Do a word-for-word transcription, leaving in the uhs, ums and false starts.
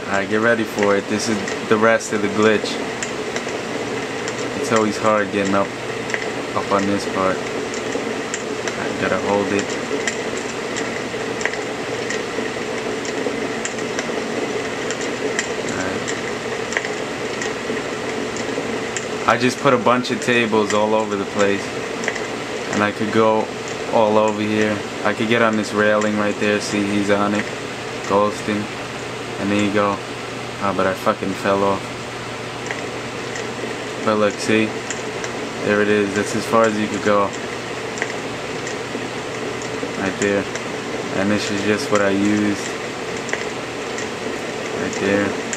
Alright, get ready for it. This is the rest of the glitch. It's always hard getting up up on this part. I gotta hold it. Alright. I just put a bunch of tables all over the place. And I could go all over here. I could get on this railing right there. See, he's on it. Ghosting. And there you go. Oh, but I fucking fell off. But look, see? There it is. That's as far as you could go. Right there. And this is just what I used. Right there.